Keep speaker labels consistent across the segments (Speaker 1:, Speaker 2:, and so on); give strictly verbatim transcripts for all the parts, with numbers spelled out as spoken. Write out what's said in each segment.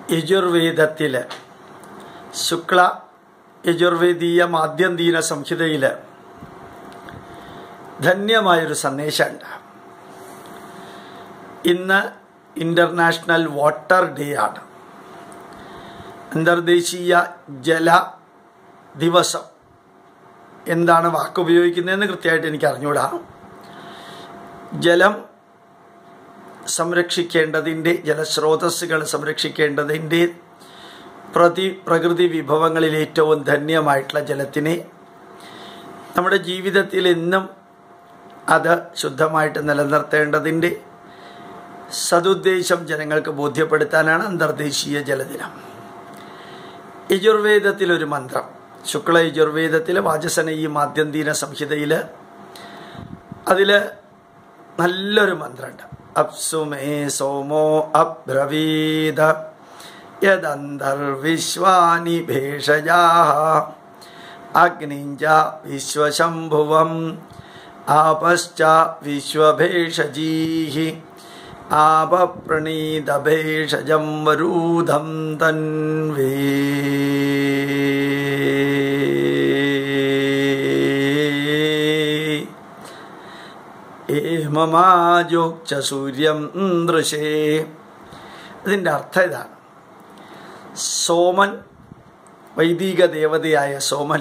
Speaker 1: യജുർവേദത്തിൽ ശുക്ല യജുർവേദീയ മാദ്യന്തീന സംഹിതയിൽ ധന്യമായൊരു സന്ദേശമുണ്ട്. ഇന്ന് international water day ആണ്, അന്തർദേശീയ ജല ദിവസം. എന്താണ് വാക്ക് ഉപയോഗിക്കുന്നതെന്ന് കൃത്യമായിട്ട് എനിക്ക് അറിഞ്ഞൂടാ. ജലം സംരക്ഷിക്കേണ്ടതിൻ്റെ, ജലസ്രോതസ്സുകൾ സംരക്ഷിക്കേണ്ടതിൻ്റെ, പ്രതി പ്രകൃതി വിഭവങ്ങളിൽ ഏറ്റവും ധന്യമായിട്ടുള്ള ജലത്തിനെ നമ്മുടെ ജീവിതത്തിൽ എന്നും അത് ശുദ്ധമായിട്ട് നിലനിർത്തേണ്ടതിൻ്റെ സതുദ്ദേശം ജനങ്ങൾക്ക് ബോധ്യപ്പെടുത്താനാണ് അന്തർദേശീയ ജലദിനം. യജുർവേദത്തിലൊരു മന്ത്രം, ശുക്ല യജുർവേദത്തിൽ വാചസനീയ മാദ്യന്തീന സംഹിതയിൽ അതിൽ നല്ലൊരു മന്ത്രമുണ്ട്. അപ്സുമേ സോമോ അബ്രവീത യദന്തർവിശ്വാനി ഭേഷജാഃ അഗ്നിഞ്ച വിശ്വശംഭുവം ആപശ്ച വിശ്വഭേഷജീഃ ആപപ്രണീതഭേഷജം വരൂധം തൻവേ. ഏമമാജോക്ച സൂര്യം ദൃശേ. ഇതിൻ്റെ അർത്ഥം ഇതാണ്. സോമൻ, വൈദിക ദേവതയായ സോമൻ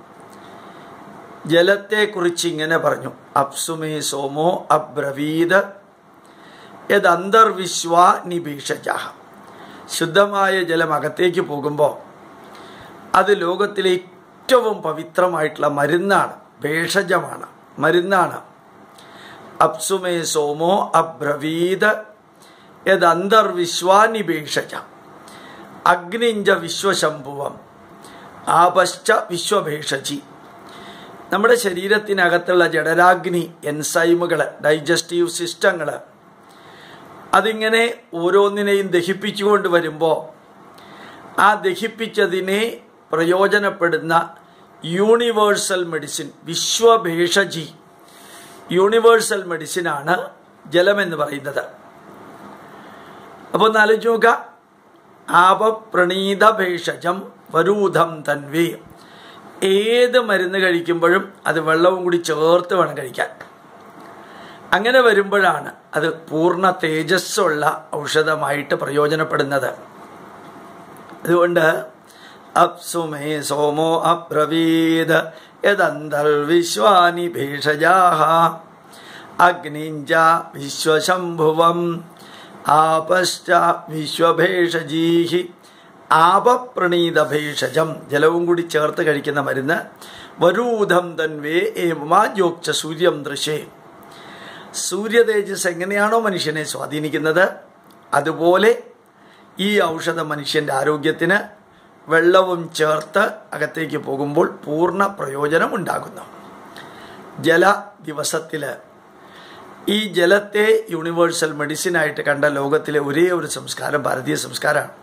Speaker 1: ജലത്തെക്കുറിച്ച് ഇങ്ങനെ പറഞ്ഞു. അപ്സുമേ സോമോ അബ്രവീത് യത് അന്തർവിശ്വാ നിഭീഷജഃ. ശുദ്ധമായ ജലം അകത്തേക്ക് പോകുമ്പോൾ അത് ലോകത്തിലെ ഏറ്റവും പവിത്രമായിട്ടുള്ള മരുന്നാണ്, ഭേഷജമാണ്, മരുന്നാണ്. അപ്സുമേ സോമോ അബ്രവീത് യത് അന്തർവിശ്വാ നിഭീഷജ അഗ്നിഞ്ച വിശ്വശംഭുവം ആപശ്ച വിശ്വഭേഷജി. നമ്മുടെ ശരീരത്തിനകത്തുള്ള ജഠരാഗ്നി, എൻസൈമുകൾ, ഡൈജസ്റ്റീവ് സിസ്റ്റങ്ങൾ, അതിങ്ങനെ ഓരോന്നിനെയും ദഹിപ്പിച്ചുകൊണ്ട് വരുമ്പോൾ ആ ദഹിപ്പിച്ചതിനെ പ്രയോജനപ്പെടുന്ന യൂണിവേഴ്സൽ മെഡിസിൻ, വിശ്വഭേഷജി, യൂണിവേഴ്സൽ മെഡിസിനാണ് ജലമെന്ന് പറയുന്നത്. അപ്പോൾ ഒന്ന് ആലോചിച്ച് നോക്കുക. ആപപ്രണീത ഭേഷജം വരൂധം തൻവേ. ഏത് മരുന്ന് കഴിക്കുമ്പോഴും അത് വെള്ളവും കൂടി ചേർത്ത് വേണം കഴിക്കാൻ. അങ്ങനെ വരുമ്പോഴാണ് അത് പൂർണ്ണ തേജസ്സുള്ള ഔഷധമായിട്ട് പ്രയോജനപ്പെടുന്നത്. അതുകൊണ്ട് അപ്സുമേ സോമോ അബ്രവീത് യദന്തർവിശ്വാനി ഭേഷജാഃ അഗ്നിഞ്ച വിശ്വശംഭുവം ആപശ്ച വിശ്വഭേഷജീഃ ആപപ്രണീത ഭേഷജം. ജലവും കൂടി ചേർത്ത് കഴിക്കുന്ന മരുന്ന്. വരൂധം തൻവേ ഏമാജോക്ച സൂര്യം ദൃശേ. സൂര്യതേജസ് എങ്ങനെയാണോ മനുഷ്യനെ സ്വാധീനിക്കുന്നത്, അതുപോലെ ഈ ഔഷധം മനുഷ്യൻ്റെ ആരോഗ്യത്തിന് വെള്ളവും ചേർത്ത് അകത്തേക്ക് പോകുമ്പോൾ പൂർണ്ണ പ്രയോജനം ഉണ്ടാകുന്നു. ജല ദിവസത്തിൽ ഈ ജലത്തെ യൂണിവേഴ്സൽ മെഡിസിനായിട്ട് കണ്ട ലോകത്തിലെ ഒരേ ഒരു സംസ്കാരം ഭാരതീയ സംസ്കാരമാണ്.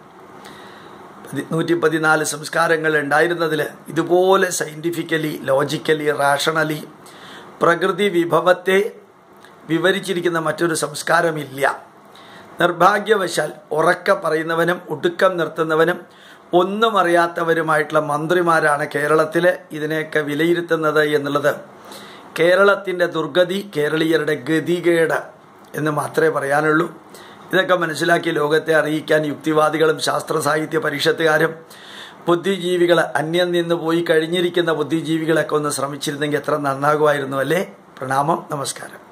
Speaker 1: നൂറ്റി പതിനാല് സംസ്കാരങ്ങൾ ഉണ്ടായിരുന്നതിൽ ഇതുപോലെ സയൻറ്റിഫിക്കലി, ലോജിക്കലി, റാഷണലി പ്രകൃതി വിഭവത്തെ വിവരിച്ചിരിക്കുന്ന മറ്റൊരു സംസ്കാരമില്ല. നിർഭാഗ്യവശാൽ ഉറക്ക പറയുന്നവനും ഒടുക്കം നിർത്തുന്നവനും ഒന്നും അറിയാത്തവരുമായിട്ടുള്ള മന്ത്രിമാരാണ് കേരളത്തിൽ ഇതിനെയൊക്കെ വിലയിരുത്തുന്നത് എന്നുള്ളത് കേരളത്തിൻ്റെ ദുർഗതി, കേരളീയരുടെ ഗതികേട് എന്ന് മാത്രമേ പറയാനുള്ളൂ. ഇതൊക്കെ മനസ്സിലാക്കി ലോകത്തെ അറിയിക്കാൻ യുക്തിവാദികളും ശാസ്ത്ര സാഹിത്യ പരിഷത്തുകാരും ബുദ്ധിജീവികൾ, അന്യം നിന്ന് പോയി കഴിഞ്ഞിരിക്കുന്ന ബുദ്ധിജീവികളൊക്കെ ഒന്ന് ശ്രമിച്ചിരുന്നെങ്കിൽ എത്ര നന്നാകുമായിരുന്നു അല്ലേ. പ്രണാമം, നമസ്കാരം.